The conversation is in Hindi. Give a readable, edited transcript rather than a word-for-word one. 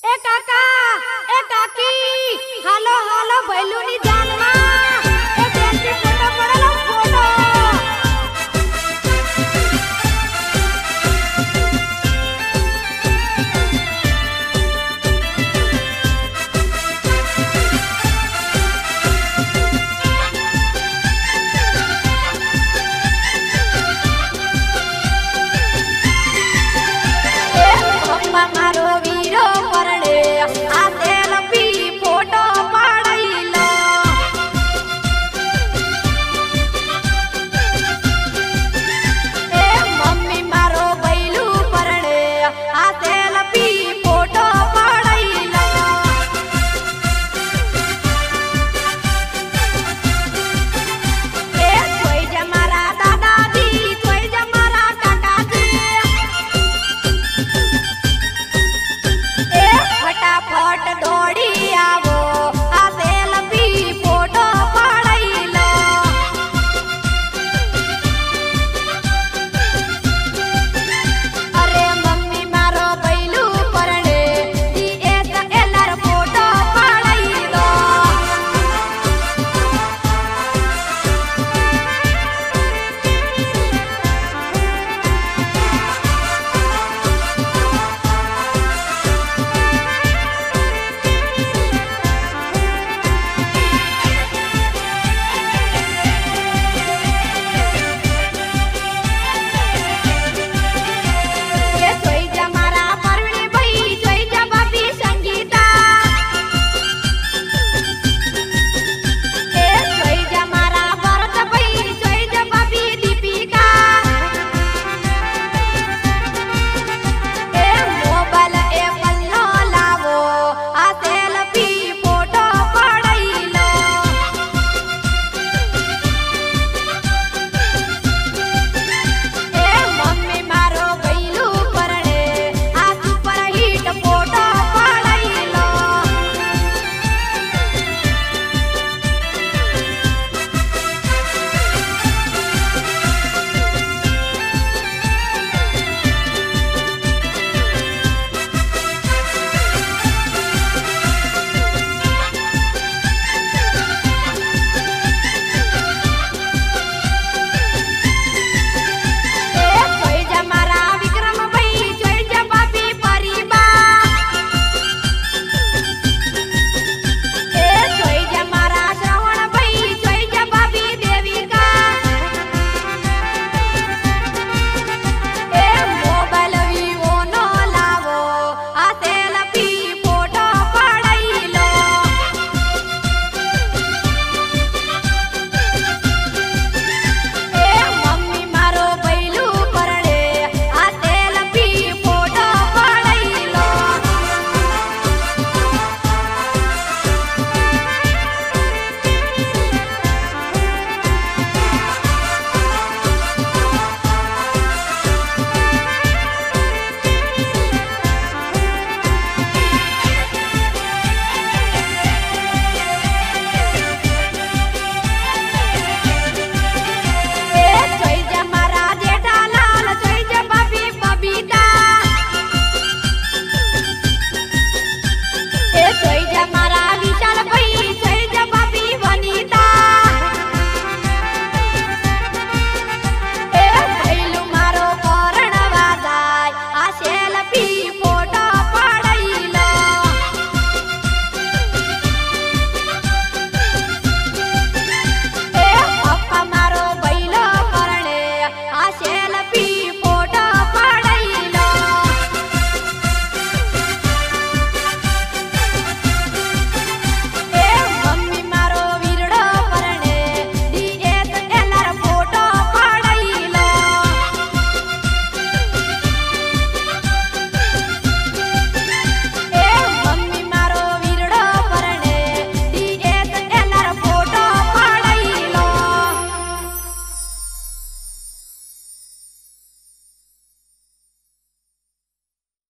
ए काका, ए काकी, हालो हालो बैलूनी जानमा, ए सेल्फी फोटो पड़लो फोटो। पप्पा मारो वीरो परणे आ सेल्फी फोटो पड़ैलो। ए मम्मी मारो बैलू परणे आ सेल्फी फोटो पड़ैलो। ए कोई जमारा दादाजी, कोई जमारा काकाजी, फटाफट दौड़ी आवो आ सेल्फी फोटो पड़ैलो। अरे मम्मी मारो बैलू परणे DSLR फोटो पड़ैलो। ये सोई जमारा परवीन भाई, सोई जबाबी संगीता। ए सोई जमारा भरत भाई, सोई जबाबी दीपिका। ए मोबाइल एप्पल नो लावो आ सेल्फी फोटो पड़ैलो। ए मम्मी मारो बैलू परणे आ सुपर हिट फोटो पड़ैलो। ए सोई जमारा विक्रम भाई, सोई जबाबी परिबा। ए सोई जमारा श्रवण भाई, सोई जबाबी देविका। ए मोबाइल वीवो नो लावो आ सेल्फी फोटो पड़ैलो। ए मम्मी मारो बैलू परणे आ सेल्फी फोटो पड़ैलो। ए सोई जमारा जेठालाल, सोई जबाबी बबीता। ए सोई जमारा विशाल भाई, सोई जबाबी वनीता। ए बैलू मारो करण वाजाय आ सेल्फी फोटो पड़ैलो। ए पप्पा मारो बैलो परणे आ सेल्फी